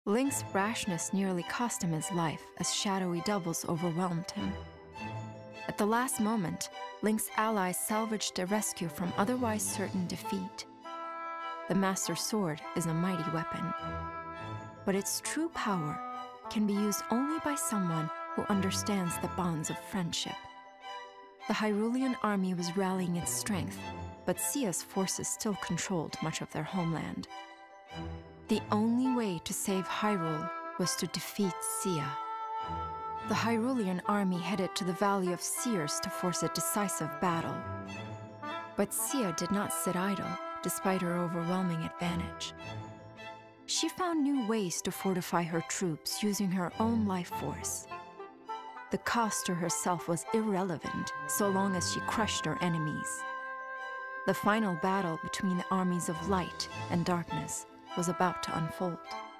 Link's rashness nearly cost him his life as shadowy doubles overwhelmed him. At the last moment, Link's allies salvaged a rescue from otherwise certain defeat. The Master Sword is a mighty weapon, but its true power can be used only by someone who understands the bonds of friendship. The Hyrulean army was rallying its strength, but Sia's forces still controlled much of their homeland. The only way to save Hyrule was to defeat Sia. The Hyrulean army headed to the Valley of Seers to force a decisive battle. But Sia did not sit idle, despite her overwhelming advantage. She found new ways to fortify her troops using her own life force. The cost to herself was irrelevant so long as she crushed her enemies. The final battle between the armies of light and darkness was about to unfold.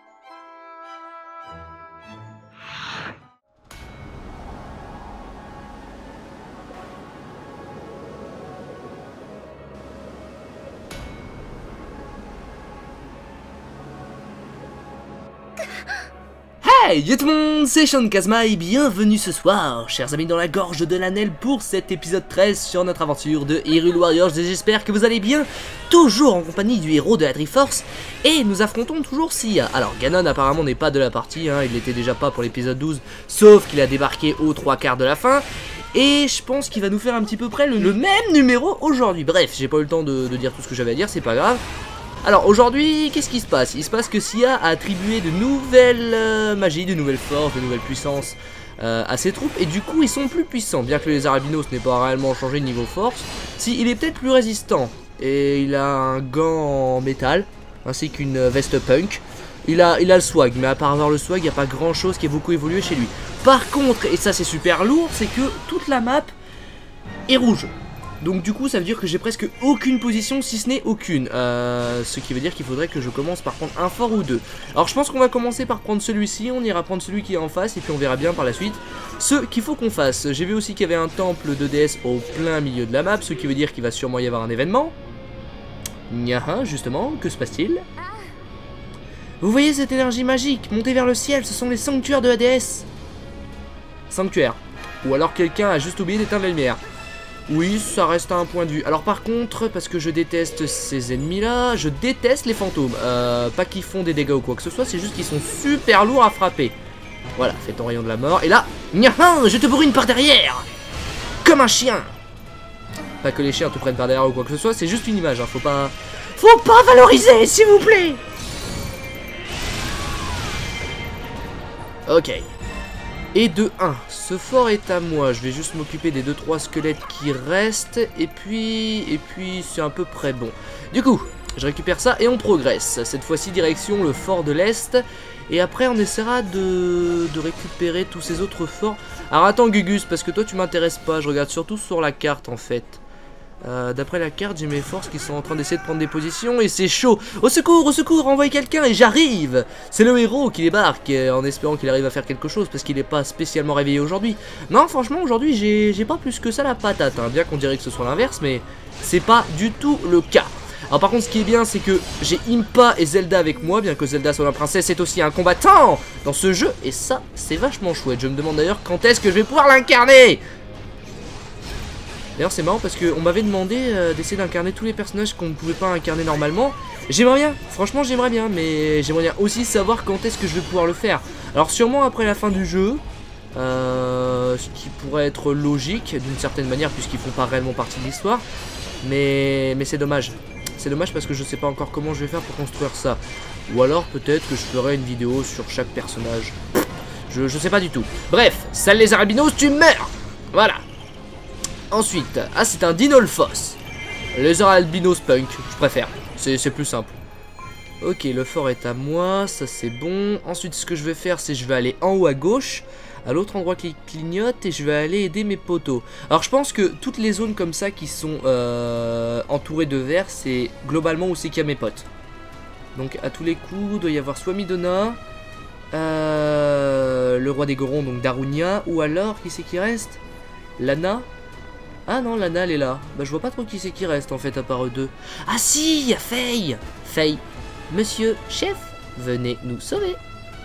Hey yo tout le monde, c'est Sean Kazma et bienvenue ce soir, chers amis dans la gorge de l'Anel pour cet épisode 13 sur notre aventure de Hyrule Warriors. J'espère que vous allez bien, toujours en compagnie du héros de la Triforce, et nous affrontons toujours Sia. Alors Ganon apparemment n'est pas de la partie, il n'était déjà pas pour l'épisode 12, sauf qu'il a débarqué aux 3/4 de la fin. Et je pense qu'il va nous faire un petit peu près le même numéro aujourd'hui. Bref, j'ai pas eu le temps de dire tout ce que j'avais à dire, c'est pas grave. Alors aujourd'hui, qu'est-ce qui se passe? Il se passe que Sia a attribué de nouvelles magies, de nouvelles forces, de nouvelles puissances à ses troupes. Et du coup, ils sont plus puissants. Bien que les Arabinos n'aient pas réellement changé de niveau force. Si, il est peut-être plus résistant. Et il a un gant en métal, ainsi qu'une veste punk. Il a le swag, mais à part avoir le swag, il n'y a pas grand chose qui a beaucoup évolué chez lui. Par contre, et ça c'est super lourd, c'est que toute la map est rouge. Donc du coup ça veut dire que j'ai presque aucune position si ce n'est aucune, ce qui veut dire qu'il faudrait que je commence par prendre un fort ou deux. Alors je pense qu'on va commencer par prendre celui-ci, on ira prendre celui qui est en face et puis on verra bien par la suite ce qu'il faut qu'on fasse. J'ai vu aussi qu'il y avait un temple de déesse au plein milieu de la map, ce qui veut dire qu'il va sûrement y avoir un événement. Nyaha, justement, que se passe-t-il? Vous voyez cette énergie magique monter vers le ciel, ce sont les sanctuaires de la déesse. Sanctuaire. Ou alors quelqu'un a juste oublié d'éteindre la lumière. Oui, ça reste à un point de vue. Alors par contre, parce que je déteste ces ennemis-là, je déteste les fantômes. Pas qu'ils font des dégâts ou quoi que ce soit, c'est juste qu'ils sont super lourds à frapper. Voilà, fais ton rayon de la mort. Et là, nyahan, je te bourrine par derrière comme un chien. Pas que les chiens te prennent par derrière ou quoi que ce soit, c'est juste une image, hein. Faut pas valoriser, s'il vous plaît. Ok. Et de 1, ce fort est à moi, je vais juste m'occuper des 2-3 squelettes qui restent, et puis c'est à peu près bon. Du coup, je récupère ça et on progresse, cette fois-ci direction le fort de l'Est, et après on essaiera de récupérer tous ces autres forts. Alors attends Gugus, parce que toi tu m'intéresses pas, je regarde surtout sur la carte en fait. D'après la carte, j'ai mes forces qui sont en train d'essayer de prendre des positions et c'est chaud. Au secours, envoyez quelqu'un et j'arrive. C'est le héros qui débarque en espérant qu'il arrive à faire quelque chose parce qu'il n'est pas spécialement réveillé aujourd'hui. Non, franchement, aujourd'hui, j'ai pas plus que ça la patate, hein. Bien qu'on dirait que ce soit l'inverse, mais c'est pas du tout le cas. Alors par contre, ce qui est bien, c'est que j'ai Impa et Zelda avec moi, bien que Zelda soit la princesse, c'est aussi un combattant dans ce jeu. Et ça, c'est vachement chouette. Je me demande d'ailleurs quand est-ce que je vais pouvoir l'incarner. D'ailleurs c'est marrant parce qu'on m'avait demandé d'essayer d'incarner tous les personnages qu'on ne pouvait pas incarner normalement. J'aimerais bien, franchement j'aimerais bien, mais j'aimerais bien aussi savoir quand est-ce que je vais pouvoir le faire. Alors sûrement après la fin du jeu, ce qui pourrait être logique d'une certaine manière puisqu'ils font pas réellement partie de l'histoire. Mais c'est dommage. C'est dommage parce que je sais pas encore comment je vais faire pour construire ça. Ou alors peut-être que je ferai une vidéo sur chaque personnage. Je sais pas du tout. Bref, sale les Arabinos, tu meurs. Voilà. Ensuite, c'est un Dinolphos. Les albinos punk, je préfère. C'est plus simple. Ok, le fort est à moi, ça c'est bon. Ensuite, ce que je vais faire, c'est je vais aller en haut à gauche, à l'autre endroit qui clignote, et je vais aller aider mes poteaux. Alors, je pense que toutes les zones comme ça qui sont entourées de verre, c'est globalement où c'est qu'il y a mes potes. Donc, à tous les coups, il doit y avoir soit Midona, le roi des Gorons, donc Darunia, ou alors, qui c'est qui reste? Lana. Ah non, Lana elle est là. Bah je vois pas trop qui c'est qui reste en fait à part eux deux. Ah si, il y a Faye. Faye, monsieur chef, venez nous sauver.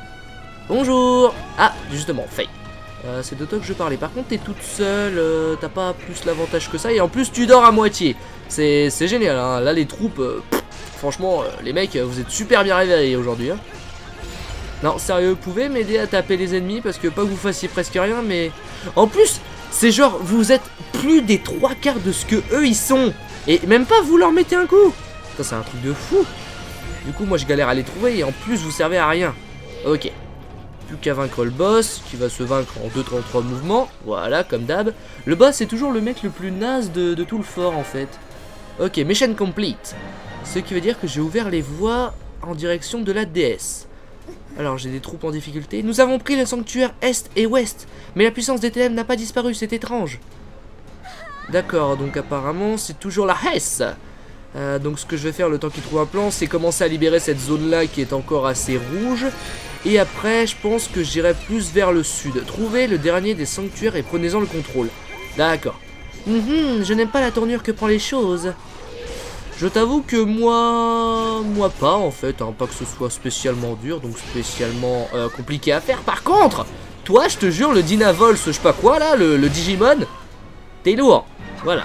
Bonjour. Ah, justement, Faye. C'est de toi que je parlais. Par contre, t'es toute seule, t'as pas plus l'avantage que ça. Et en plus, tu dors à moitié. C'est génial, hein. Là, les troupes, franchement, les mecs, vous êtes super bien réveillés aujourd'hui. Hein. Non, sérieux, vous pouvez m'aider à taper les ennemis? Parce que pas que vous fassiez presque rien, mais... En plus, c'est genre, vous êtes plus des 3/4 de ce que eux, ils sont. Et même pas vous leur mettez un coup. Ça, c'est un truc de fou. Du coup, moi, je galère à les trouver. Et en plus, vous servez à rien. Ok. Plus qu'à vaincre le boss, qui va se vaincre en 2-3 mouvements. Voilà, comme d'hab. Le boss, c'est toujours le mec le plus naze de tout le fort, en fait. Ok, mission complete. Ce qui veut dire que j'ai ouvert les voies en direction de la déesse. Alors, j'ai des troupes en difficulté. Nous avons pris le sanctuaire Est et Ouest. Mais la puissance des ténèbres n'a pas disparu, c'est étrange. D'accord, donc apparemment, c'est toujours la Hesse. Donc ce que je vais faire le temps qu'il trouve un plan, c'est commencer à libérer cette zone-là qui est encore assez rouge. Et après, je pense que j'irai plus vers le sud. Trouvez le dernier des sanctuaires et prenez-en le contrôle. D'accord. Je n'aime pas la tournure que prend les choses. Je t'avoue que moi pas en fait, hein, pas que ce soit spécialement dur, donc spécialement compliqué à faire. Par contre, toi je te jure, le Dynavol, je sais pas quoi là, le Digimon, t'es lourd, voilà.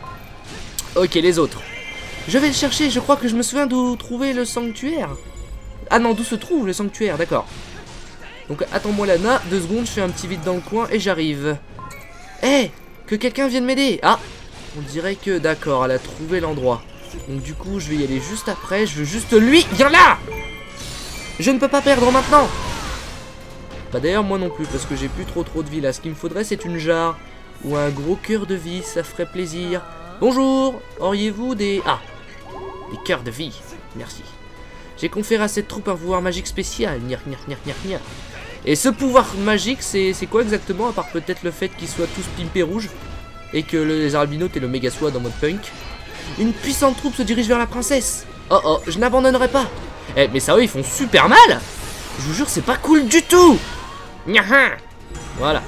Ok, les autres. Je vais le chercher, je crois que je me souviens d'où trouver le sanctuaire. Ah non, d'où se trouve le sanctuaire, d'accord. Donc attends-moi Lana, 2 secondes, je fais un petit vide dans le coin et j'arrive. Eh, que quelqu'un vienne m'aider. Ah, on dirait que d'accord, elle a trouvé l'endroit. Donc du coup je vais y aller juste après. Je veux juste lui, viens là. Je ne peux pas perdre maintenant. Bah d'ailleurs moi non plus, parce que j'ai plus trop de vie là. Ce qu'il me faudrait c'est une jarre ou un gros cœur de vie, ça ferait plaisir. Bonjour, auriez-vous des... Ah, des cœurs de vie, merci. J'ai conféré à cette troupe un pouvoir magique spécial. Et ce pouvoir magique c'est quoi exactement, à part peut-être le fait qu'ils soient tous pimpés rouges et que les albinos et le méga sword en mode punk. Une puissante troupe se dirige vers la princesse. Oh oh, je n'abandonnerai pas. Eh, mais ça, eux, ils font super mal. Je vous jure, c'est pas cool du tout. Voilà.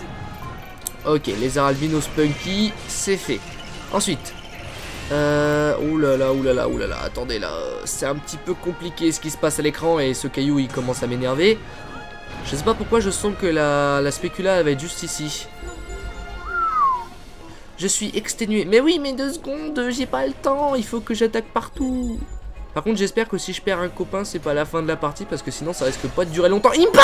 Ok, les albinos punky, c'est fait. Ensuite. Oulala, attendez là. C'est un petit peu compliqué ce qui se passe à l'écran et ce caillou, il commence à m'énerver. Je sais pas pourquoi je sens que la spécula, elle va être juste ici. Je suis exténué. Mais oui, mais 2 secondes, j'ai pas le temps. Il faut que j'attaque partout. Par contre, j'espère que si je perds un copain, c'est pas la fin de la partie. Parce que sinon, ça risque pas de durer longtemps. Impa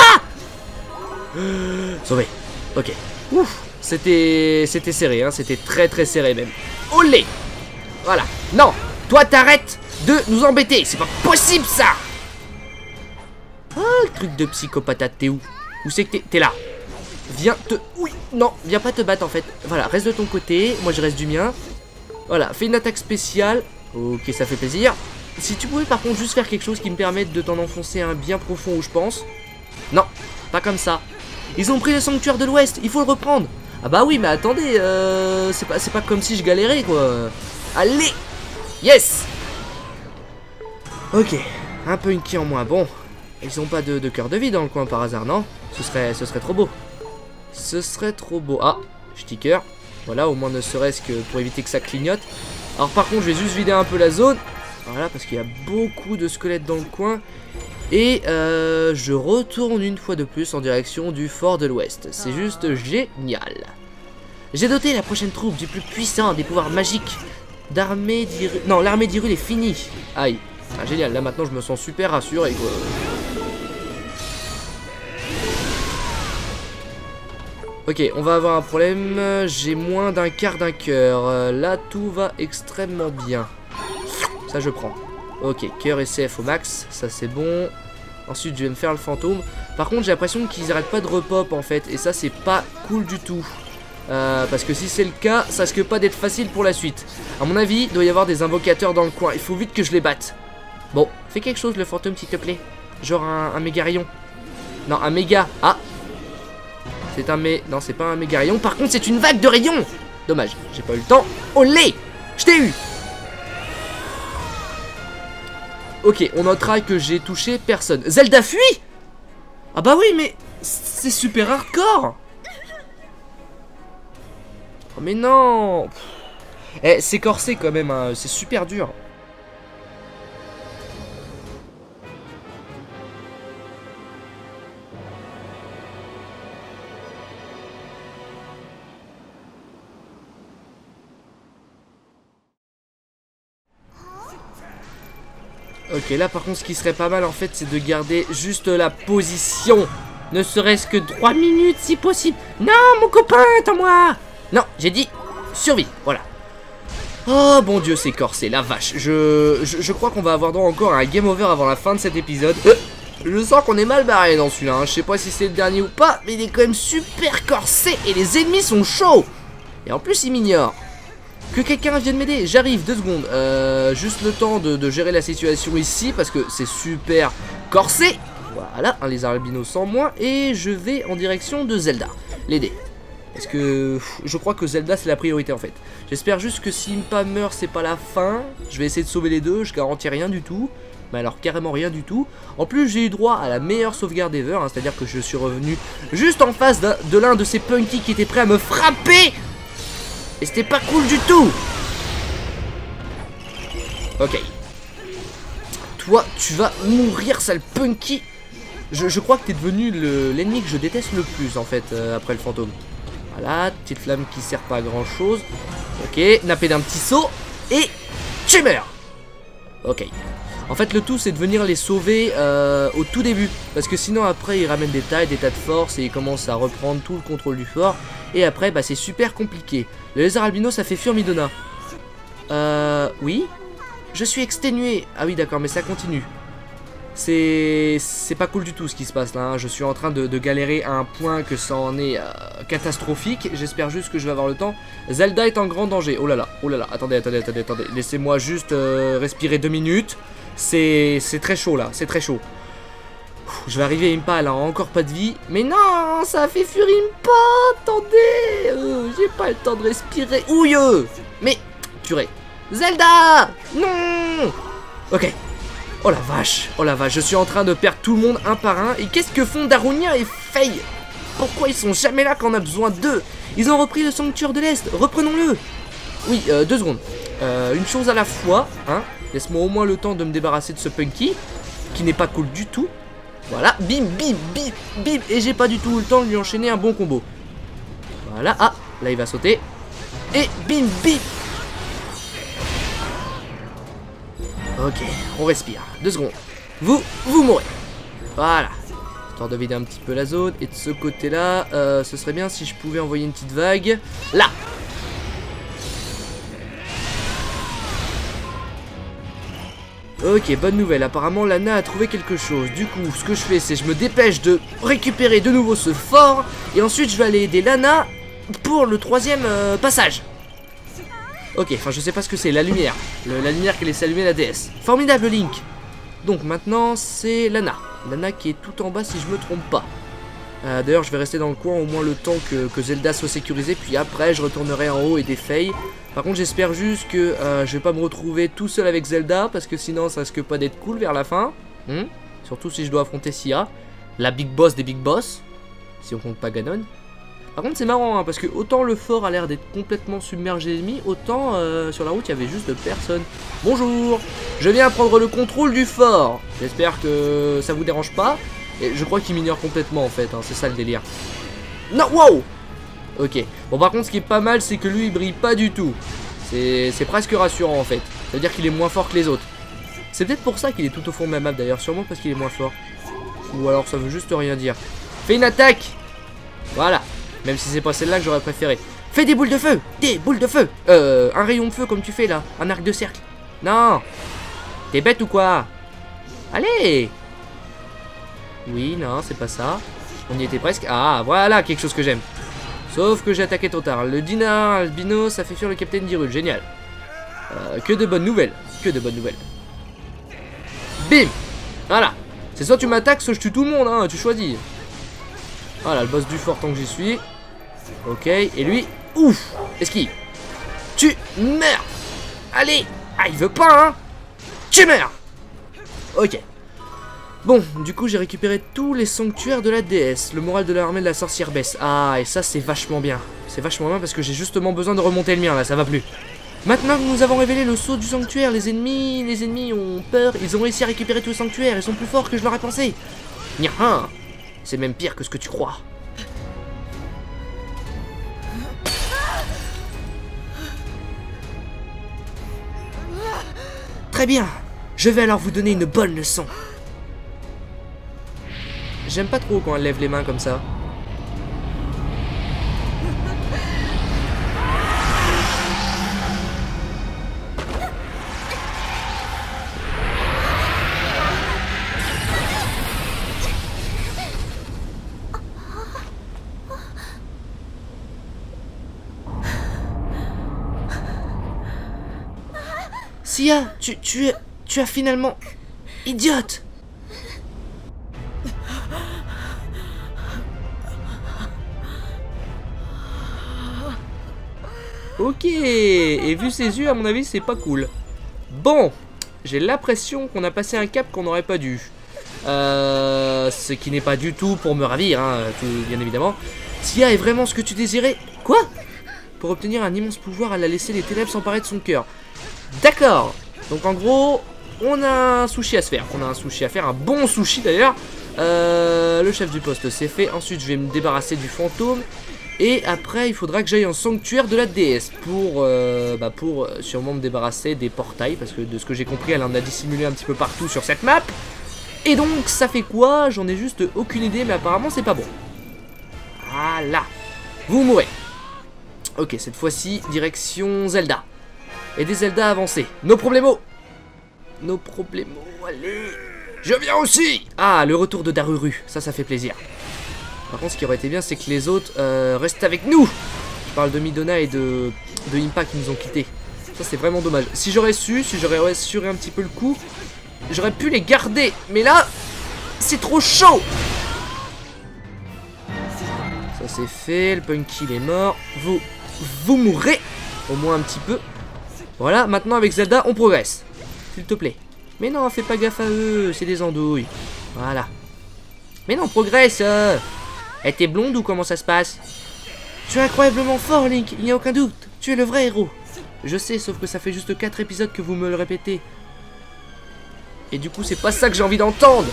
sauvé. Ok. Ouf. C'était serré, hein. C'était très serré même. Olé. Voilà. Non. Toi, t'arrêtes de nous embêter. C'est pas possible, ça. Oh, le truc de psychopathe. T'es où? Où c'est que t'es là? Viens te... Oui, non, viens pas te battre en fait. Voilà, reste de ton côté, moi je reste du mien. Voilà, fais une attaque spéciale. Ok, ça fait plaisir. Si tu pouvais par contre juste faire quelque chose qui me permette de t'en enfoncer un bien profond où je pense. Non, pas comme ça. Ils ont pris le sanctuaire de l'Ouest, il faut le reprendre. Ah bah oui, mais attendez, c'est pas comme si je galérais quoi. Allez. Yes. Ok, un peu une qui en moins. Bon, ils ont pas de cœur de vie dans le coin par hasard, non? Ce serait trop beau. Ce serait trop beau. Ah, sticker. Voilà, au moins ne serait-ce que pour éviter que ça clignote. Alors par contre, je vais juste vider un peu la zone. Voilà, parce qu'il y a beaucoup de squelettes dans le coin. Et je retourne une fois de plus en direction du fort de l'Ouest. C'est juste génial. J'ai doté la prochaine troupe du plus puissant des pouvoirs magiques. L'armée d'Hyrule est finie. Aïe. Ah, génial, là maintenant je me sens super rassuré quoi. Ok, on va avoir un problème. J'ai moins d'un quart d'un cœur. Là, tout va extrêmement bien. Ça, je prends. Ok, cœur et CF au max. Ça, c'est bon. Ensuite, je vais me faire le fantôme. Par contre, j'ai l'impression qu'ils n'arrêtent pas de repop, en fait. Et ça, c'est pas cool du tout. Parce que si c'est le cas, ça risque pas d'être facile pour la suite. À mon avis, il doit y avoir des invocateurs dans le coin. Il faut vite que je les batte. Bon, fais quelque chose, le fantôme, s'il te plaît. Genre un méga rayon. Non, un méga. Ah! C'est un non, c'est pas un méga rayon. Par contre, c'est une vague de rayons. Dommage, j'ai pas eu le temps. Olé, je t'ai eu. Ok, on notera que j'ai touché personne. Zelda fuit. Ah bah oui, mais c'est super hardcore. Oh mais non. Eh, c'est corsé quand même, hein. C'est super dur. Ok, là par contre ce qui serait pas mal en fait c'est de garder juste la position. Ne serait-ce que 3 minutes si possible. Non mon copain, attends-moi. Non, j'ai dit survie, voilà. Oh bon Dieu, c'est corsé, la vache. Je crois qu'on va avoir droit encore à un game over avant la fin de cet épisode. Je sens qu'on est mal barré dans celui-là, hein. Je sais pas si c'est le dernier ou pas, mais il est quand même super corsé et les ennemis sont chauds. Et en plus ils m'ignorent. Que quelqu'un vienne m'aider, j'arrive, 2 secondes. Juste le temps de gérer la situation ici parce que c'est super corsé. Voilà, un lézard albino sans moins. Et je vais en direction de Zelda, l'aider. Est-ce que... Je crois que Zelda c'est la priorité en fait. J'espère juste que si Impa meurt c'est pas la fin. Je vais essayer de sauver les deux, je garantis rien du tout. Mais alors carrément rien du tout. En plus j'ai eu droit à la meilleure sauvegarde ever, hein, c'est à dire que je suis revenu juste en face de l'un de ces punkies qui était prêt à me frapper. Et c'était pas cool du tout. Ok. Toi tu vas mourir sale punky. Je crois que t'es devenu l'ennemi que je déteste le plus en fait après le fantôme. Voilà, petite flamme qui sert pas à grand chose. Ok, nappé d'un petit saut. Et tu meurs. Ok. En fait le tout c'est de venir les sauver au tout début. Parce que sinon après ils ramènent des tas de force et ils commencent à reprendre tout le contrôle du fort. Et après bah c'est super compliqué. Le lézard albino ça fait fuir Midona. Oui. Je suis exténué. Ah oui d'accord mais ça continue. C'est pas cool du tout ce qui se passe là, hein. Je suis en train de galérer à un point que ça en est catastrophique. J'espère juste que je vais avoir le temps. Zelda est en grand danger. Oh là là, attendez. Laissez-moi juste respirer 2 minutes. C'est très chaud là, c'est très chaud. Je vais arriver à Impa, elle a encore pas de vie. Mais non, ça a fait fuir Impa. Attendez, j'ai pas le temps de respirer. Ouilleux. Mais, purée. Zelda. Non. Ok. Oh la vache, je suis en train de perdre tout le monde un par un. Et qu'est-ce que font Darunia et Faye? Pourquoi ils sont jamais là quand on a besoin d'eux? Ils ont repris le sanctuaire de l'Est, reprenons-le. Oui, 2 secondes. Une chose à la fois, hein. Laisse-moi au moins le temps de me débarrasser de ce punky, qui n'est pas cool du tout. Voilà, bim, bim, bim, bim. Et j'ai pas du tout eu le temps de lui enchaîner un bon combo. Voilà, ah, là il va sauter. Et bim, bim. Ok, on respire. 2 secondes. Vous mourrez. Voilà. Histoire de vider un petit peu la zone. Et de ce côté-là, ce serait bien si je pouvais envoyer une petite vague. Là. Ok, bonne nouvelle. Apparemment, Lana a trouvé quelque chose. Du coup, ce que je fais, c'est je me dépêche de récupérer de nouveau ce fort. Et ensuite, je vais aller aider Lana pour le 3e passage. Ok, enfin je sais pas ce que c'est, la lumière. La lumière qui laisse allumer la déesse. Formidable Link. Donc maintenant c'est Lana. Lana qui est tout en bas si je me trompe pas. D'ailleurs je vais rester dans le coin au moins le temps que Zelda soit sécurisée. Puis après je retournerai en haut et des Faye. Par contre j'espère juste que je vais pas me retrouver tout seul avec Zelda. Parce que sinon ça risque pas d'être cool vers la fin. Surtout si je dois affronter Sia, la big boss des big boss. Si on compte pas Ganon. Par contre c'est marrant hein, parce que autant le fort a l'air d'être complètement submergé d'ennemis, autant sur la route il y avait juste personne. Bonjour, je viens prendre le contrôle du fort. J'espère que ça vous dérange pas. Et je crois qu'il m'ignore complètement en fait, hein, c'est ça le délire. Non, wow. Ok, bon par contre ce qui est pas mal c'est que lui il brille pas du tout. C'est presque rassurant en fait. Ça veut dire qu'il est moins fort que les autres. C'est peut-être pour ça qu'il est tout au fond de la map d'ailleurs, sûrement parce qu'il est moins fort. Ou alors ça veut juste rien dire. Fais une attaque. Voilà. Même si c'est pas celle-là que j'aurais préféré. Fais des boules de feu. Des boules de feu. Un rayon de feu comme tu fais là. Un arc de cercle. Non. T'es bête ou quoi? Allez. Oui, non, c'est pas ça. On y était presque. Ah, voilà, quelque chose que j'aime. Sauf que j'ai attaqué trop tard. Le Dinar albino, ça fait fuir le capitaine d'Hyrule. Génial. Que de bonnes nouvelles. Que de bonnes nouvelles. Bim. Voilà. C'est soit tu m'attaques, soit je tue tout le monde, hein. Tu choisis. Voilà, le boss du fort tant que j'y suis. Ok, et lui, ouf, esquive. Tu meurs. Allez. Ah, il veut pas, hein. Tu meurs. Ok. Bon, du coup, j'ai récupéré tous les sanctuaires de la déesse. Le moral de l'armée de la sorcière baisse. Ah, et ça, c'est vachement bien. C'est vachement bien parce que j'ai justement besoin de remonter le mien, là, ça va plus. Maintenant que nous avons révélé le sceau du sanctuaire, les ennemis ont peur. Ils ont réussi à récupérer tout le sanctuaire. Ils sont plus forts que je leur ai pensé. Nya-ha. C'est même pire que ce que tu crois. Très bien. Je vais alors vous donner une bonne leçon. J'aime pas trop quand elle lève les mains comme ça. Sia, tu as finalement... Idiote! Ok, et vu ses yeux, à mon avis, c'est pas cool. Bon, j'ai l'impression qu'on a passé un cap qu'on n'aurait pas dû. Ce qui n'est pas du tout pour me ravir, hein, bien évidemment. Sia est vraiment ce que tu désirais? Quoi? Pour obtenir un immense pouvoir, elle a laissé les ténèbres s'emparer de son cœur. D'accord. Donc en gros, on a un sushi à se faire. On a un sushi à faire, un bon sushi d'ailleurs. Le chef du poste, c'est fait. Ensuite, je vais me débarrasser du fantôme. Et après, il faudra que j'aille en sanctuaire de la déesse pour sûrement me débarrasser des portails. Parce que de ce que j'ai compris, elle en a dissimulé un petit peu partout sur cette map. Et donc, ça fait quoi? J'en ai juste aucune idée, mais apparemment, c'est pas bon. Voilà. Vous mourrez. Ok, cette fois-ci, direction Zelda. Et des Zelda avancés. Nos problemos. Nos problemos, allez. Je viens aussi. Ah, le retour de Daruru. Ça fait plaisir. Par contre, ce qui aurait été bien, c'est que les autres restent avec nous. Je parle de Midona et de Impa qui nous ont quittés. Ça, c'est vraiment dommage. Si j'aurais su, si j'aurais assuré un petit peu le coup, j'aurais pu les garder. Mais là, c'est trop chaud. Ça, c'est fait. Le Punky, il est mort. Vous mourrez. Au moins un petit peu. Voilà, maintenant avec Zelda, on progresse. S'il te plaît. Mais non, fais pas gaffe à eux, c'est des andouilles. Voilà. Mais non, progresse. Elle était blonde ou comment ça se passe? Tu es incroyablement fort, Link, il n'y a aucun doute. Tu es le vrai héros. Je sais, sauf que ça fait juste 4 épisodes que vous me le répétez. Et du coup, c'est pas ça que j'ai envie d'entendre.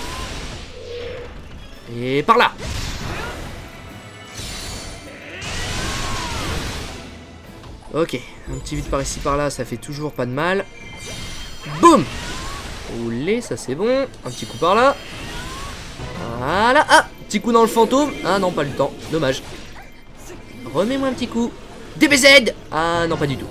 Et par là. Ok, un petit vide par ici par là, ça fait toujours pas de mal. Boum. Oulé, ça c'est bon. Un petit coup par là. Voilà. Ah, petit coup dans le fantôme. Ah non, pas le temps, dommage. Remets-moi un petit coup. DBZ. Ah non, pas du tout.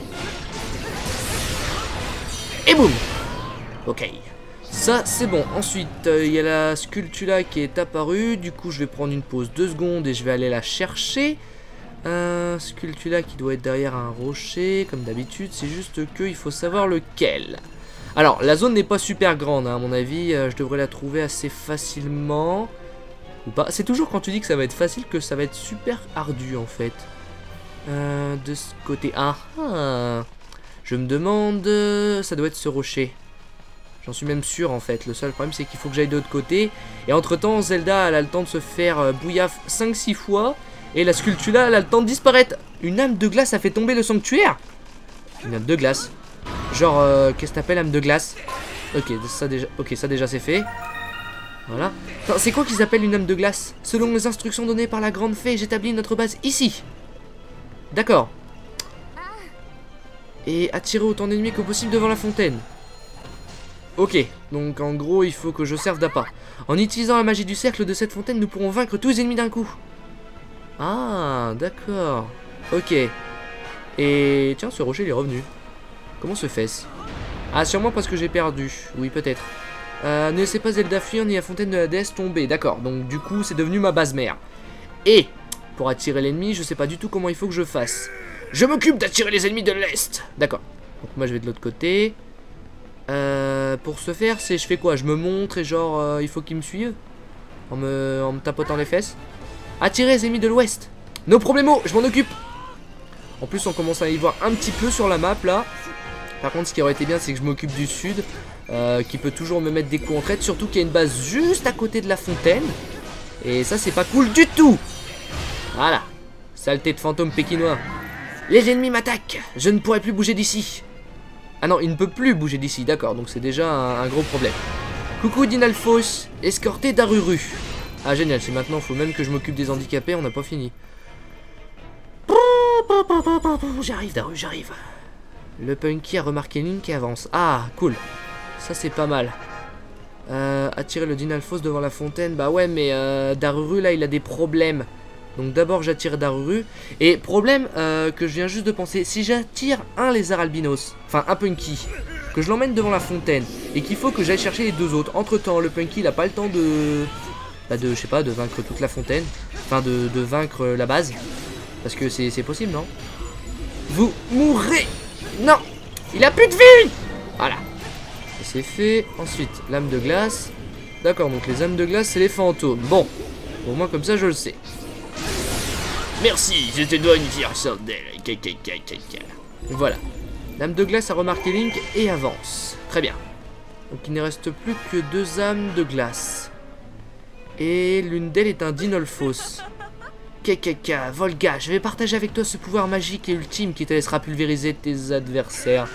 Et boum. Ok. Ça c'est bon. Ensuite, il y a la Skulltula qui est apparue. Du coup, je vais prendre une pause 2 secondes et je vais aller la chercher. Skulltula qui doit être derrière un rocher, comme d'habitude. C'est juste qu'il faut savoir lequel. Alors, la zone n'est pas super grande, hein, à mon avis. Je devrais la trouver assez facilement. Ou pas. C'est toujours quand tu dis que ça va être facile que ça va être super ardu, en fait. De ce côté. Ah, je me demande. Ça doit être ce rocher. J'en suis même sûr, en fait. Le seul problème, c'est qu'il faut que j'aille de l'autre côté. Et entre-temps, Zelda, elle a le temps de se faire bouillaf 5-6 fois. Et la Skulltula, elle a le temps de disparaître. Une âme de glace a fait tomber le sanctuaire. Une âme de glace. Genre, qu'est-ce que t'appelles âme de glace? Ok, ça déjà c'est fait. Voilà. C'est quoi qu'ils appellent une âme de glace? Selon les instructions données par la grande fée, j'établis notre base ici. D'accord. Et attirer autant d'ennemis que possible devant la fontaine. Ok, donc en gros, il faut que je serve d'appât. En utilisant la magie du cercle de cette fontaine, nous pourrons vaincre tous les ennemis d'un coup. Ah, d'accord. Ok. Et tiens, ce rocher il est revenu. Comment se fait-ce? Ah, sûrement parce que j'ai perdu. Oui, peut-être. Ne laissez pas Zelda fuir ni la fontaine de la déesse tomber. D'accord, donc du coup, c'est devenu ma base mère. Et pour attirer l'ennemi, je sais pas du tout comment il faut que je fasse. Je m'occupe d'attirer les ennemis de l'Est. D'accord. Donc moi, je vais de l'autre côté. Pour ce faire, je fais quoi? Je me montre et genre, il faut qu'ils me suivent en me tapotant les fesses. Attirer les ennemis de l'Ouest. Nos problemos, je m'en occupe. En plus, on commence à y voir un petit peu sur la map, là. Par contre, ce qui aurait été bien, c'est que je m'occupe du sud, qui peut toujours me mettre des coups en traite. Surtout qu'il y a une base juste à côté de la fontaine. Et ça, c'est pas cool du tout. Voilà. Saleté de fantôme pékinois. Les ennemis m'attaquent. Je ne pourrai plus bouger d'ici. Ah non, il ne peut plus bouger d'ici. D'accord, donc c'est déjà un gros problème. Coucou Dinalfos, escorté Daruru. Ah génial, c'est maintenant, faut même que je m'occupe des handicapés, on n'a pas fini. J'arrive Daru, j'arrive. Le Punky a remarqué Link qui avance. Ah, cool. Ça c'est pas mal. Attirer le Dinalfos devant la fontaine. Bah ouais, mais Daruru là il a des problèmes. Donc d'abord j'attire Daruru. Et problème que je viens juste de penser, si j'attire un lézard albinos, enfin un Punky, que je l'emmène devant la fontaine et qu'il faut que j'aille chercher les deux autres, entre temps le Punky il a pas le temps de... Bah je sais pas, de vaincre toute la fontaine. Enfin de vaincre la base. Parce que c'est possible, non? Vous mourrez. Non, il a plus de vie. Voilà. Et c'est fait. Ensuite, lame de glace. D'accord, donc les âmes de glace c'est les fantômes. Bon, au moins comme ça je le sais. Merci, je te dois une fière chandelle. Voilà. Lame de glace a remarqué Link et avance. Très bien. Donc il ne reste plus que 2 âmes de glace. Et l'une d'elles est un Dinalfos. Volga, je vais partager avec toi ce pouvoir magique et ultime qui te laissera pulvériser tes adversaires.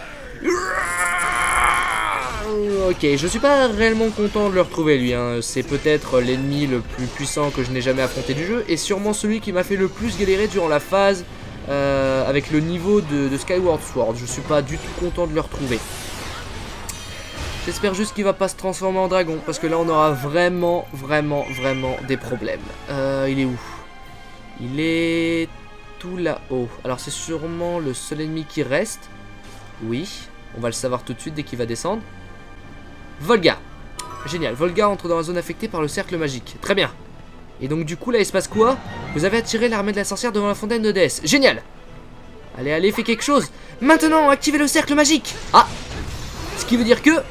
Ok, je suis pas réellement content de le retrouver lui, hein. C'est peut-être l'ennemi le plus puissant que je n'ai jamais affronté du jeu et sûrement celui qui m'a fait le plus galérer durant la phase avec le niveau de Skyward Sword. Je suis pas du tout content de le retrouver. J'espère juste qu'il va pas se transformer en dragon parce que là on aura vraiment des problèmes. Il est où? Il est tout là-haut. Alors c'est sûrement le seul ennemi qui reste. Oui, on va le savoir tout de suite dès qu'il va descendre. Volga. Génial, Volga entre dans la zone affectée par le cercle magique. Très bien. Et donc du coup là il se passe quoi? Vous avez attiré l'armée de la sorcière devant la fontaine de déesse. Génial. Allez, allez, fais quelque chose. Maintenant, activez le cercle magique. Ah. Ce qui veut dire que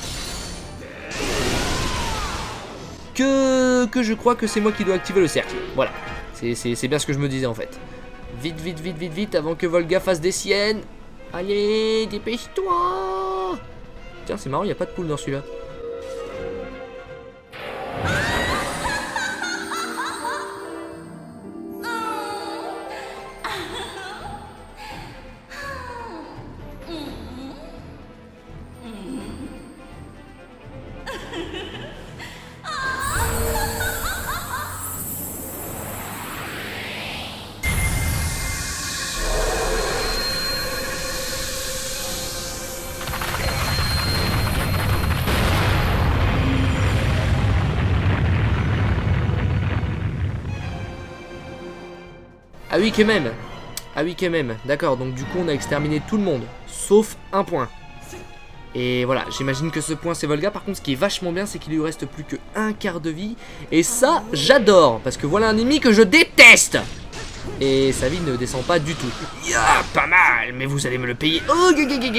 je crois que c'est moi qui dois activer le cercle. Voilà. C'est bien ce que je me disais en fait. Vite avant que Volga fasse des siennes. Allez, dépêche-toi. Tiens, c'est marrant, il n'y a pas de poule dans celui-là. Ah oui, quand même. Ah oui, quand même. D'accord, donc du coup, on a exterminé tout le monde. Sauf un point. Et voilà, j'imagine que ce point, c'est Volga. Par contre, ce qui est vachement bien, c'est qu'il lui reste plus que un quart de vie. Et ça, j'adore. Parce que voilà un ennemi que je déteste. Et sa vie ne descend pas du tout. Yeah, pas mal, mais vous allez me le payer. Oh,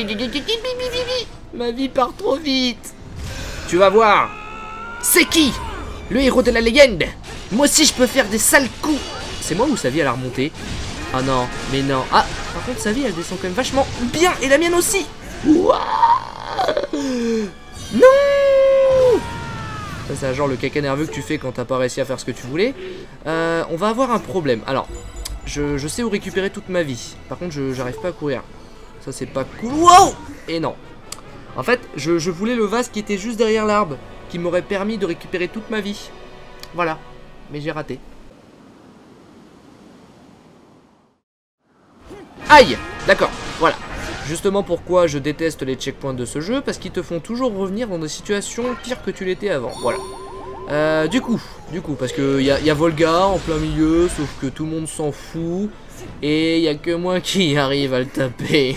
ma vie part trop vite. Tu vas voir. C'est qui? Le héros de la légende. Moi aussi, je peux faire des sales coups. C'est moi ou sa vie elle a remonté? Ah non, mais non. Ah, par contre sa vie elle descend quand même vachement bien. Et la mienne aussi. Ouah. Non. Ça c'est genre le caca nerveux que tu fais quand t'as pas réussi à faire ce que tu voulais. On va avoir un problème. Alors, je sais où récupérer toute ma vie. Par contre j'arrive pas à courir. Ça c'est pas cool. Wow. Et non. En fait je voulais le vase qui était juste derrière l'arbre, qui m'aurait permis de récupérer toute ma vie. Voilà. Mais j'ai raté. Aïe. D'accord, voilà. Justement pourquoi je déteste les checkpoints de ce jeu, parce qu'ils te font toujours revenir dans des situations pires que tu l'étais avant. Voilà. Du coup, parce que y a Volga en plein milieu, sauf que tout le monde s'en fout. Et il y a que moi qui arrive à le taper.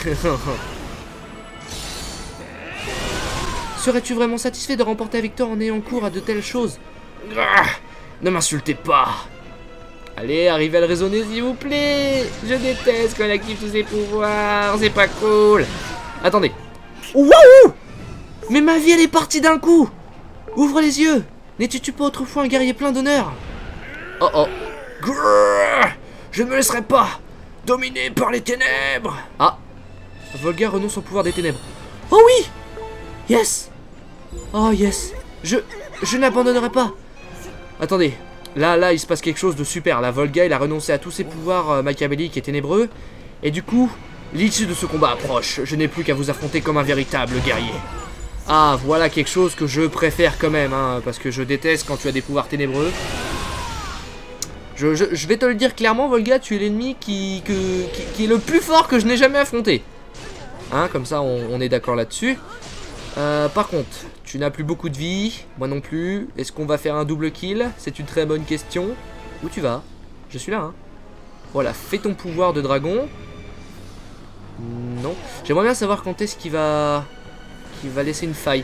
Serais-tu vraiment satisfait de remporter la victoire en ayant cours à de telles choses? Ne m'insultez pas. Allez, arrivez à le raisonner s'il vous plaît. Je déteste quand elle active tous ses pouvoirs. C'est pas cool. Attendez. Wouhou. Mais ma vie elle est partie d'un coup. Ouvre les yeux. N'étais-tu pas autrefois un guerrier plein d'honneur? Oh oh. Grrr. Je ne me laisserai pas dominé par les ténèbres. Ah. Volga renonce au pouvoir des ténèbres. Oh oui. Yes. Oh yes. Je n'abandonnerai pas. Attendez. Là, il se passe quelque chose de super. La Volga, il a renoncé à tous ses pouvoirs machiavéliques et ténébreux. Et du coup, l'issue de ce combat approche. Je n'ai plus qu'à vous affronter comme un véritable guerrier. Ah, voilà quelque chose que je préfère quand même, hein, parce que je déteste quand tu as des pouvoirs ténébreux. Je vais te le dire clairement, Volga, tu es l'ennemi qui est le plus fort que je n'ai jamais affronté. Hein, comme ça, on est d'accord là-dessus. Par contre, tu n'as plus beaucoup de vie, moi non plus. Est-ce qu'on va faire un double kill? C'est une très bonne question. Où tu vas? Je suis là, hein. Voilà, fais ton pouvoir de dragon. Non. J'aimerais bien savoir quand est-ce qu'il va laisser une faille.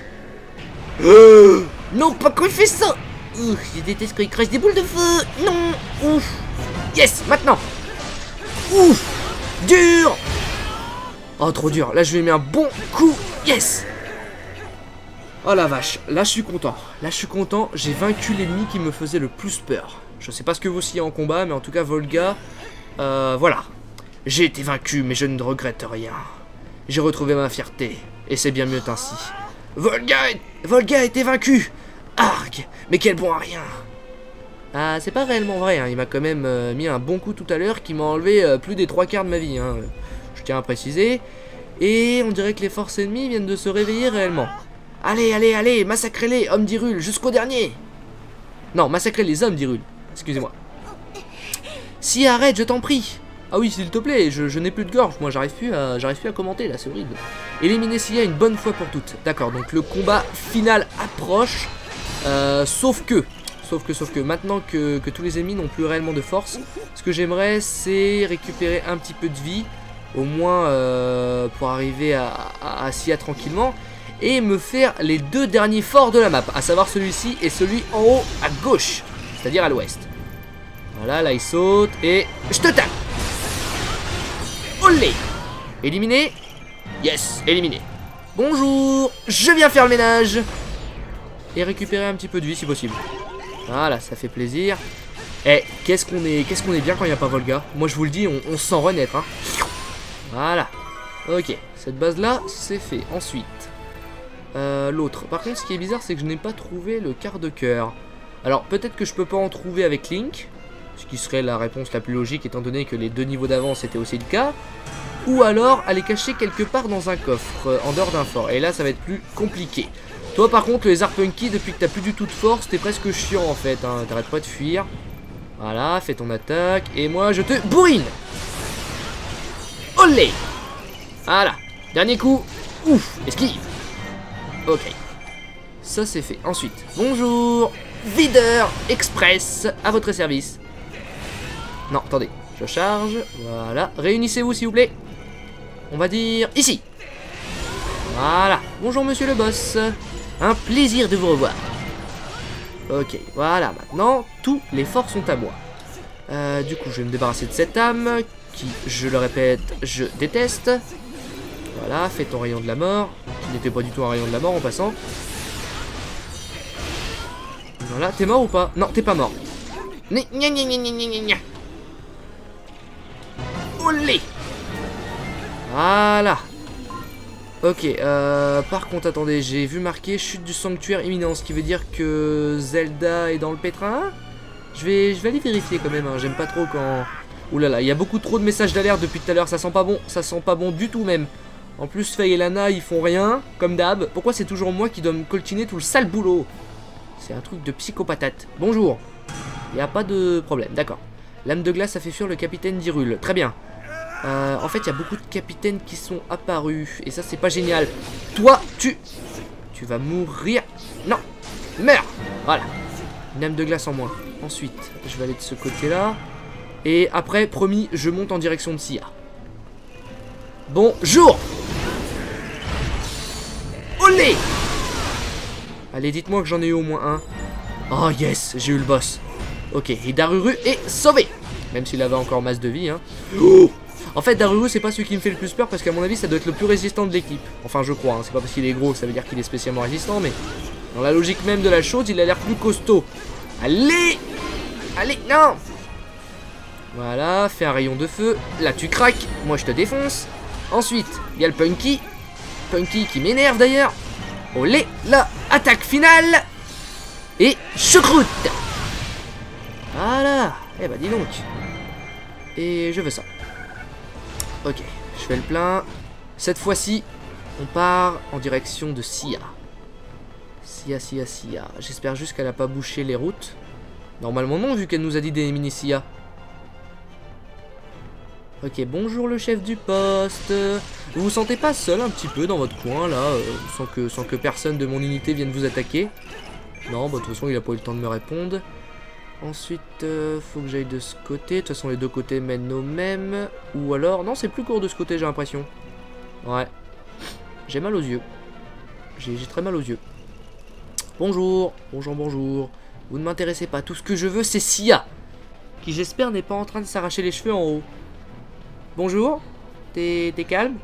Non, pas quand il fait ça. Je déteste quand il crache des boules de feu. Non. Ouf. Yes, maintenant. Ouf. Dur. Oh, trop dur. Là, je lui ai mis un bon coup. Yes. Oh la vache. Là, je suis content. Là, je suis content. J'ai vaincu l'ennemi qui me faisait le plus peur. Je sais pas ce que vous aussi en combat, mais en tout cas, Volga. Voilà. J'ai été vaincu, mais je ne regrette rien. J'ai retrouvé ma fierté. Et c'est bien mieux ainsi. Volga a été vaincu. Arg. Mais quel bon à rien. Ah, c'est pas réellement vrai, hein. Il m'a quand même mis un bon coup tout à l'heure qui m'a enlevé plus des 3/4 de ma vie, hein. Je tiens à préciser. Et on dirait que les forces ennemies viennent de se réveiller réellement. Allez, allez, allez, massacrez-les, hommes d'Hyrule, jusqu'au dernier. Non, massacrez les hommes d'Hyrule. Excusez-moi. Si, arrête, je t'en prie. Ah oui, s'il te plaît, je n'ai plus de gorge. Moi, j'arrive plus à commenter, là, c'est horrible. Éliminer Sia une bonne fois pour toutes. D'accord, donc le combat final approche. Sauf que, maintenant que tous les ennemis n'ont plus réellement de force, ce que j'aimerais, c'est récupérer un petit peu de vie. Au moins, pour arriver à Sia tranquillement. Et me faire les 2 derniers forts de la map. À savoir celui-ci et celui en haut à gauche. C'est-à-dire à l'ouest. Voilà, là il saute et je te tape. Olé. Éliminé. Yes, éliminé. Bonjour, je viens faire le ménage. Et récupérer un petit peu de vie si possible. Voilà, ça fait plaisir. Eh, qu'est-ce qu'on est bien quand il n'y a pas Volga. Moi je vous le dis, on se sent renaître, hein. Voilà. Ok, cette base là, c'est fait. Ensuite, l'autre. Par contre, ce qui est bizarre, c'est que je n'ai pas trouvé le quart de cœur. Alors, peut-être que je peux pas en trouver avec Link. Ce qui serait la réponse la plus logique étant donné que les 2 niveaux d'avant c'était aussi le cas. Ou alors aller cacher quelque part dans un coffre en dehors d'un fort. Et là ça va être plus compliqué. Toi par contre le lézard punky, depuis que t'as plus du tout de force, t'es presque chiant en fait, hein. T'arrêtes pas de fuir. Voilà, fais ton attaque. Et moi je te bourrine. Olé. Voilà, dernier coup. Ouf, esquive. Ok, ça c'est fait. Ensuite, bonjour, videur express à votre service. Non, attendez, je charge, voilà, réunissez-vous s'il vous plaît. On va dire ici. Voilà, bonjour monsieur le boss. Un plaisir de vous revoir. Ok, voilà, maintenant, tous les forts sont à moi. Du coup, je vais me débarrasser de cette âme, qui, je le répète, je déteste. Voilà, fais ton rayon de la mort, qui n'était pas du tout un rayon de la mort en passant. Voilà, t'es mort ou pas? Non, t'es pas mort. Gna gna gna gna gna gna gna. Olé. Voilà. Ok, par contre, attendez, j'ai vu marquer chute du sanctuaire imminent, ce qui veut dire que Zelda est dans le pétrin. Je vais aller vérifier quand même, hein. J'aime pas trop quand... Ouh là là, il y a beaucoup trop de messages d'alerte depuis tout à l'heure, ça sent pas bon, ça sent pas bon du tout même. En plus, Faye et Lana, ils font rien, comme d'hab. Pourquoi c'est toujours moi qui dois me coltiner tout le sale boulot? C'est un truc de psychopatate. Bonjour. Il n'y a pas de problème, d'accord. Lame de glace a fait fuir le capitaine d'Hyrule. Très bien. En fait, il y a beaucoup de capitaines qui sont apparus. Et ça, c'est pas génial. Toi, tu vas mourir. Non. Meurs. Voilà. Une lame de glace en moins. Ensuite, je vais aller de ce côté-là. Et après, promis, je monte en direction de Sia. Bonjour. Olé. Allez, dites-moi que j'en ai eu au moins un. Oh yes, j'ai eu le boss. Ok, et Daruru est sauvé. Même s'il avait encore masse de vie, hein. Oh. En fait, Daruru, c'est pas celui qui me fait le plus peur parce qu'à mon avis, ça doit être le plus résistant de l'équipe. Enfin, je crois, hein. C'est pas parce qu'il est gros, ça veut dire qu'il est spécialement résistant, mais dans la logique même de la chose, il a l'air plus costaud. Allez. Allez, non. Voilà, fais un rayon de feu. Là, tu craques. Moi, je te défonce. Ensuite, il y a le Punky. Punky qui m'énerve d'ailleurs. Olé, là, attaque finale. Et choucroute. Voilà. Eh bah, dis donc. Et je veux ça. Ok, je fais le plein. Cette fois-ci, on part en direction de Sia. Sia. J'espère juste qu'elle a pas bouché les routes. Normalement non, vu qu'elle nous a dit d'éliminer Sia. Ok, bonjour le chef du poste. Vous vous sentez pas seul un petit peu dans votre coin là, sans que personne de mon unité vienne vous attaquer? Non, bah de toute façon il a pas eu le temps de me répondre. Ensuite, faut que j'aille de ce côté. De toute façon les deux côtés mènent au même. Ou alors, non c'est plus court de ce côté j'ai l'impression. Ouais. J'ai mal aux yeux. J'ai très mal aux yeux. Bonjour, bonjour, bonjour. Vous ne m'intéressez pas. Tout ce que je veux c'est Sia, qui j'espère n'est pas en train de s'arracher les cheveux en haut. Bonjour, t'es calme?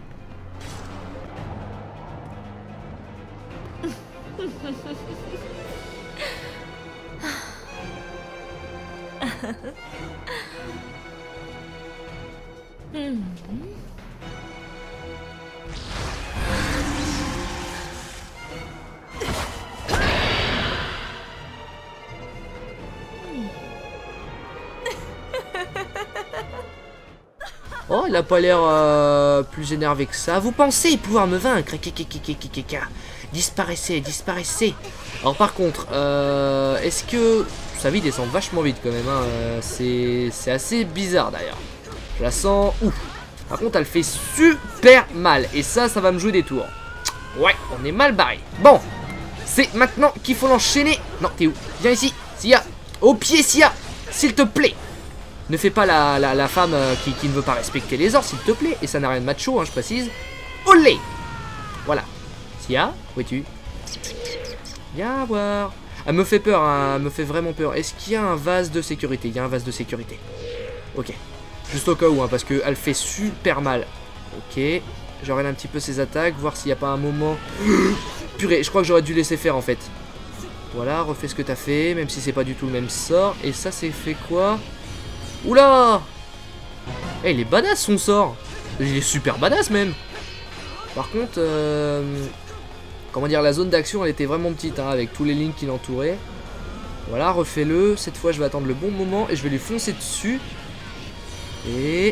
Oh, il a pas l'air plus énervé que ça. Vous pensez pouvoir me vaincre? Disparaissez, disparaissez. Alors par contre, est-ce que... Sa vie descend vachement vite quand même, hein. C'est assez bizarre d'ailleurs. Je la sens... Ouf. Par contre, elle fait super mal. Et ça va me jouer des tours. Ouais, on est mal barré. Bon, c'est maintenant qu'il faut l'enchaîner. Non, t'es où? Viens ici, Sia. Au pied, Sia, s'il te plaît. Ne fais pas la femme qui ne veut pas respecter les ordres, s'il te plaît. Et ça n'a rien de macho, hein, je précise. Olé. Voilà. Sia, où es-tu? Viens voir. Elle me fait peur, hein, elle me fait vraiment peur. Est-ce qu'il y a un vase de sécurité? Il y a un vase de sécurité. Ok. Juste au cas où, hein, parce qu'elle fait super mal. Ok. Je regarde un petit peu ses attaques, voir s'il n'y a pas un moment... Purée, je crois que j'aurais dû laisser faire en fait. Voilà, refais ce que t'as fait, même si c'est pas du tout le même sort. Et ça, c'est fait quoi? Oula! Eh, il est badass son sort. Il est super badass même. Par contre, comment dire, la zone d'action elle était vraiment petite, hein, avec tous les lignes qui l'entouraient. Voilà, refais-le. Cette fois, je vais attendre le bon moment et je vais lui foncer dessus. Et...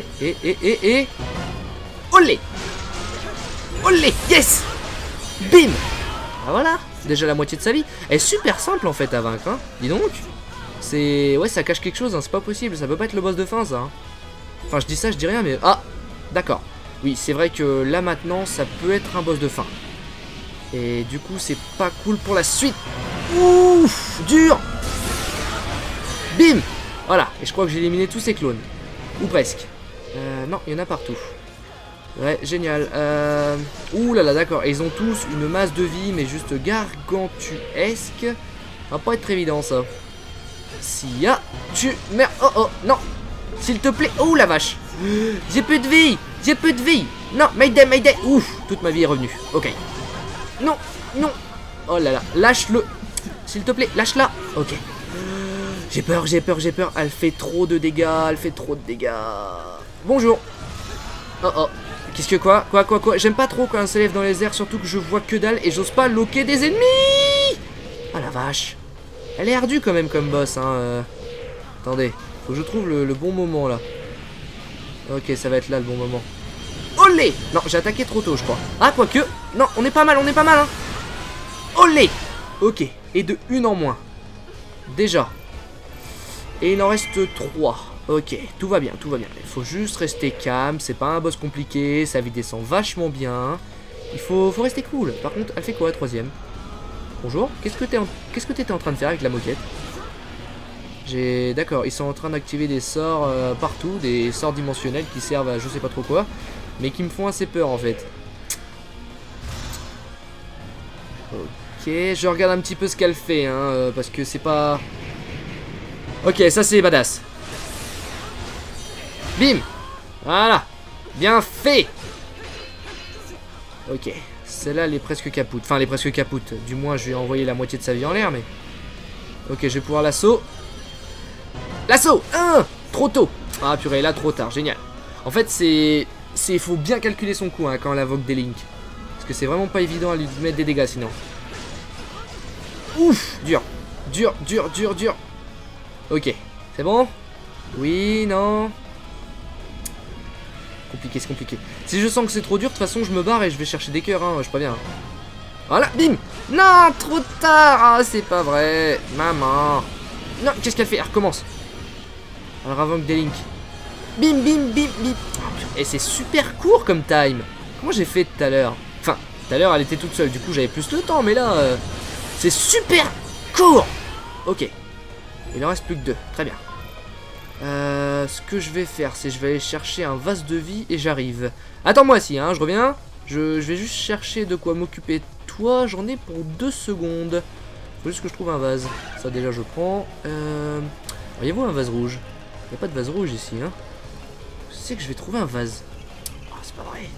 Olé! Olé! Yes! Bim! Ah voilà, déjà la moitié de sa vie. Elle est super simple en fait à vaincre, hein. Dis donc. C'est... Ouais, ça cache quelque chose, hein. C'est pas possible. Ça peut pas être le boss de fin, ça. Hein. Enfin, je dis ça, je dis rien, mais... Ah! D'accord. Oui, c'est vrai que là, maintenant, ça peut être un boss de fin. Et du coup, c'est pas cool pour la suite. Ouf! Dur! Bim! Voilà. Et je crois que j'ai éliminé tous ces clones. Ou presque. Non, il y en a partout. Ouais, génial. Ouh là là, d'accord. Et ils ont tous une masse de vie, mais juste gargantuesque. Ça va pas être très évident, ça. Sia, tu... Merde. Oh, oh, non. S'il te plaît. Oh, la vache. J'ai plus de vie. J'ai plus de vie. Non, Mayday, Mayday. Ouf, toute ma vie est revenue. Ok. Non, non. Oh là là, lâche-le. S'il te plaît, lâche-la. Ok. J'ai peur, j'ai peur, j'ai peur. Elle fait trop de dégâts, elle fait trop de dégâts. Bonjour. Oh, oh. Qu'est-ce que quoi? Quoi? J'aime pas trop quand elle s'élève dans les airs, surtout que je vois que dalle et j'ose pas loquer des ennemis. Ah la vache. Elle est ardue quand même comme boss, hein. Attendez, faut que je trouve le bon moment là. Ok, ça va être là le bon moment. Olé! Non, j'ai attaqué trop tôt, je crois. Ah, quoique. Non, on est pas mal, hein. Olé! Ok, et de une en moins. Déjà. Et il en reste 3. Ok, tout va bien, tout va bien. Il faut juste rester calme, c'est pas un boss compliqué, sa vie descend vachement bien. Il faut rester cool. Par contre, elle fait quoi, troisième? Bonjour, qu'est-ce que t'étais en train de faire avec la moquette? D'accord, ils sont en train d'activer des sorts partout, des sorts dimensionnels qui servent à je sais pas trop quoi, mais qui me font assez peur en fait. Ok, je regarde un petit peu ce qu'elle fait, hein, parce que c'est pas... Ok, ça c'est badass. Bim! Voilà! Bien fait! Ok, celle-là elle est presque capoute. Enfin, elle est presque capoute. Du moins, je lui ai envoyé la moitié de sa vie en l'air, mais... Ok, je vais pouvoir l'assaut. L'assaut! Trop tôt! Ah purée, là trop tard, génial. En fait, il faut bien calculer son coup hein, quand elle invoque des links. Parce que c'est vraiment pas évident à lui mettre des dégâts sinon. Ouf! Dur! Dur! Ok, c'est bon? Oui, non? Compliqué, c'est compliqué. Si je sens que c'est trop dur, de toute façon, je me barre et je vais chercher des cœurs, hein, je préviens. Voilà, bim! Non, trop tard! Ah, c'est pas vrai! Maman! Non, qu'est-ce qu'elle fait? Elle recommence. Elle invoque des links. Bim, bim, bim, bim. Et c'est super court comme time. Comment j'ai fait tout à l'heure? Enfin, tout à l'heure, elle était toute seule. Du coup, j'avais plus de temps. Mais là, c'est super court. Ok. Il en reste plus que 2. Très bien. Ce que je vais faire, c'est je vais aller chercher un vase de vie et j'arrive. Attends-moi ici, hein, je reviens. Je vais juste chercher de quoi m'occuper. Toi, j'en ai pour 2 secondes. Faut juste que je trouve un vase. Ça, déjà, je prends. Voyez-vous un vase rouge? Il n'y a pas de vase rouge ici, hein. Je sais que je vais trouver un vase. Oh, c'est pas vrai.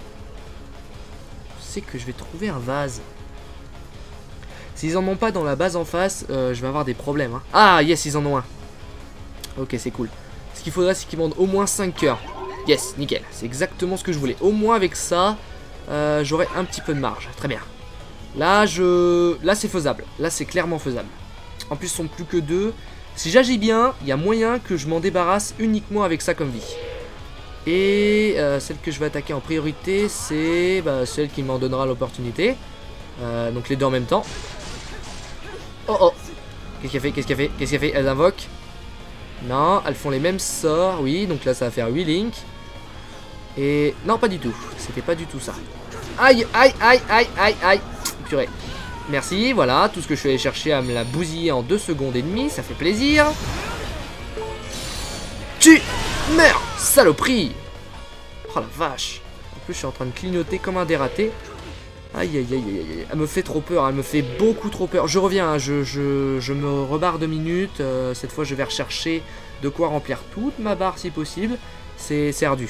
Je sais que je vais trouver un vase. S'ils en ont pas dans la base en face, je vais avoir des problèmes, hein. Ah, yes, ils en ont un. Ok, c'est cool. Ce qu'il faudrait, c'est qu'ils vendent au moins 5 cœurs. Yes, nickel. C'est exactement ce que je voulais. Au moins avec ça, j'aurai un petit peu de marge. Très bien. Là, là c'est faisable. Là, c'est clairement faisable. En plus, ils sont plus que 2. Si j'agis bien, il y a moyen que je m'en débarrasse uniquement avec ça comme vie. Et celle que je vais attaquer en priorité, c'est celle qui m'en donnera l'opportunité. Donc les deux en même temps. Oh oh. Qu'est-ce qu'elle fait? Qu'est-ce qu'elle fait? Qu'est-ce qu'elle fait? Elle invoque. Non, elles font les mêmes sorts. Oui, donc là ça va faire 8 Link. Et non, pas du tout. C'était pas du tout ça. Aïe, aïe, aïe, aïe, aïe, aïe. Purée. Merci, voilà. Tout ce que je suis allé chercher à me la bousiller en 2 secondes et demie. Ça fait plaisir. Tu meurs, saloperie. Oh la vache. En plus, je suis en train de clignoter comme un dératé. Aïe, aïe, aïe, aïe, aïe. Elle me fait trop peur. Elle me fait beaucoup trop peur. Je reviens, hein, je me rebarre 2 minutes. Cette fois, je vais rechercher de quoi remplir toute ma barre si possible. C'est ardu.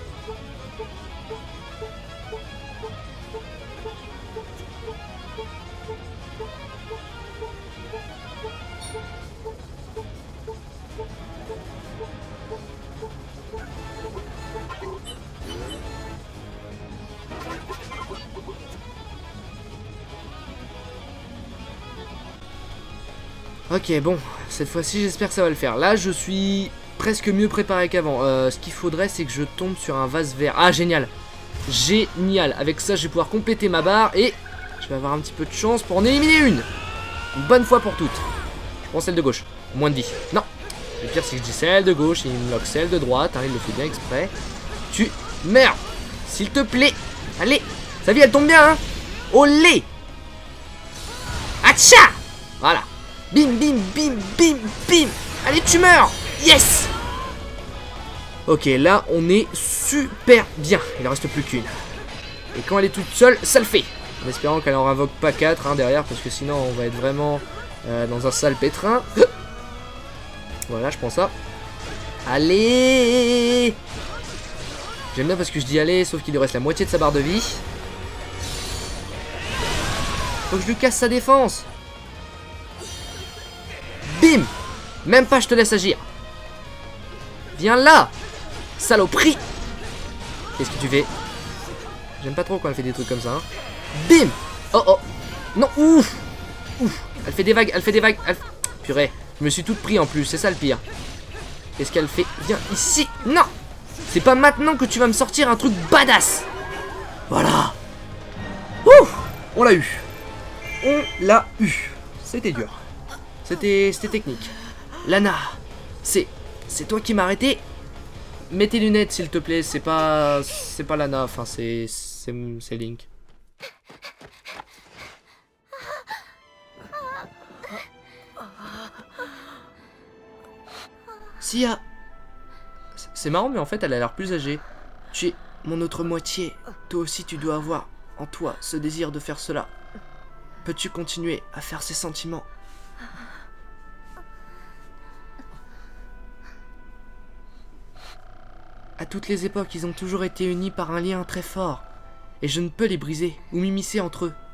Ok, bon, cette fois-ci, j'espère que ça va le faire. Là, je suis presque mieux préparé qu'avant. Ce qu'il faudrait, c'est que je tombe sur un vase vert. Ah, génial. Génial. Avec ça, je vais pouvoir compléter ma barre et je vais avoir un petit peu de chance pour en éliminer une. Une bonne fois pour toutes. Je prends celle de gauche. Moins de vie. Non. Le pire, c'est que je dis celle de gauche et il me lock celle de droite. Hein, il le fait bien exprès. Tu meurs. S'il te plaît. Allez. Sa vie, elle tombe bien, hein. Olé. Atcha. Voilà. Bim, bim, bim, bim, bim. Allez, tu meurs. Yes. Ok, là, on est super bien. Il en reste plus qu'une. Et quand elle est toute seule, ça le fait. En espérant qu'elle en invoque pas 4 hein, derrière, parce que sinon, on va être vraiment dans un sale pétrin. Voilà, je prends ça. Allez. J'aime bien parce que je dis allez, sauf qu'il lui reste la moitié de sa barre de vie. Faut que je lui casse sa défense. Bim. Même pas, je te laisse agir. Viens là. Saloperie. Qu'est-ce que tu fais? J'aime pas trop quand elle fait des trucs comme ça. Hein. Bim. Oh oh. Non, ouf. Ouf. Elle fait des vagues, elle fait des vagues. Purée, je me suis toute pris en plus, c'est ça le pire. Qu'est-ce qu'elle fait? Viens ici. Non. C'est pas maintenant que tu vas me sortir un truc badass. Voilà. Ouf. On l'a eu. On l'a eu. C'était dur. C'était technique. Lana, c'est toi qui m'as arrêté. Mets tes lunettes s'il te plaît, c'est pas Lana, enfin c'est Link. Sia. C'est marrant mais en fait elle a l'air plus âgée. Tu es mon autre moitié. Toi aussi tu dois avoir en toi ce désir de faire cela. Peux-tu continuer à faire ces sentiments? À toutes les époques, ils ont toujours été unis par un lien très fort. Et je ne peux les briser ou m'immiscer entre eux.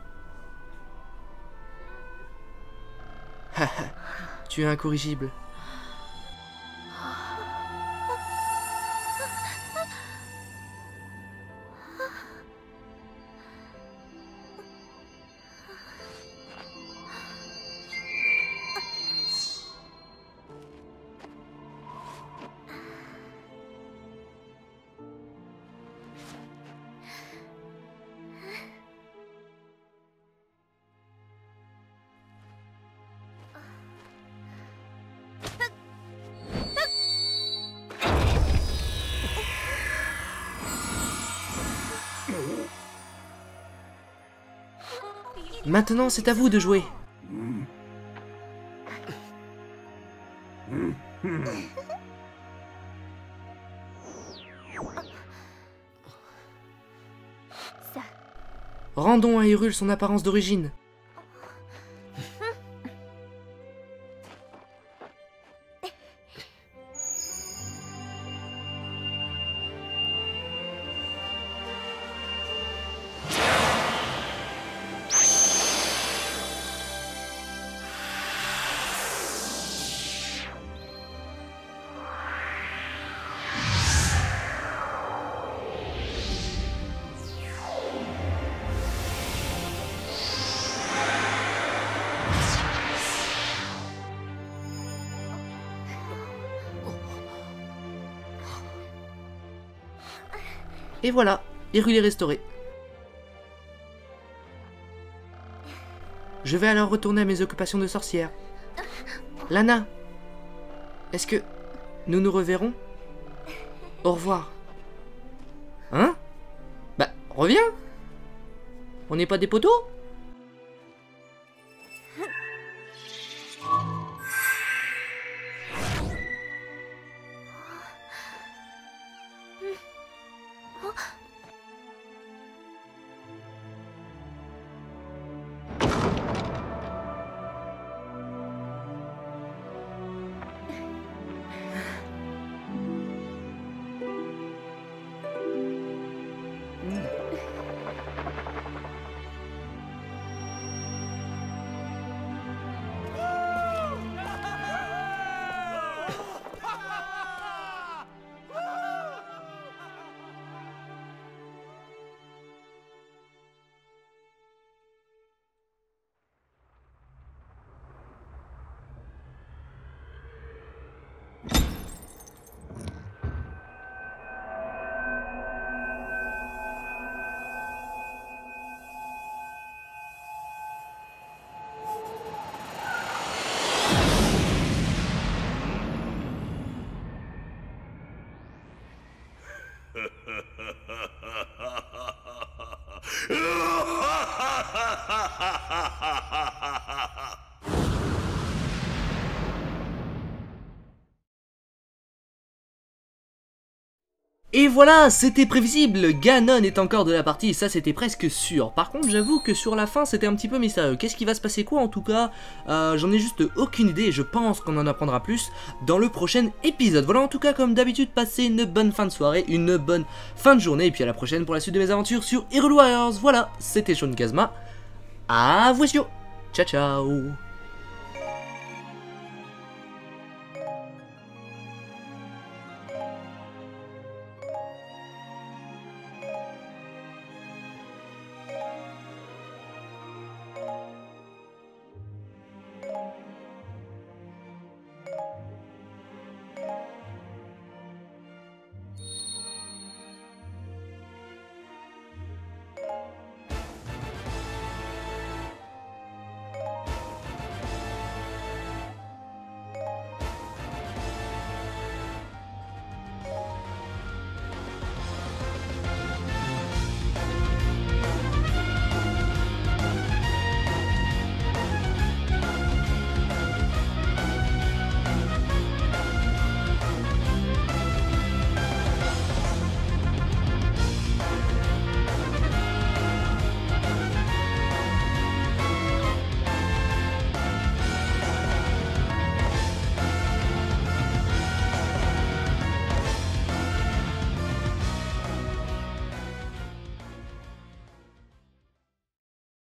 Haha, tu es incorrigible. Maintenant, c'est à vous de jouer. Rendons à Hyrule son apparence d'origine. Et voilà, Hyrule est restauré. Je vais alors retourner à mes occupations de sorcière. Lana, est-ce que nous nous reverrons? Au revoir. Hein? Bah, reviens. On n'est pas des poteaux? Et voilà, c'était prévisible, Ganon est encore de la partie, ça c'était presque sûr. Par contre, j'avoue que sur la fin, c'était un petit peu mystérieux. Qu'est-ce qui va se passer quoi en tout cas? J'en ai juste aucune idée et je pense qu'on en apprendra plus dans le prochain épisode. Voilà, en tout cas, comme d'habitude, passez une bonne fin de soirée, une bonne fin de journée. Et puis à la prochaine pour la suite de mes aventures sur Hyrule Warriors. Voilà, c'était Sean Kazma. À vous, ciao ciao.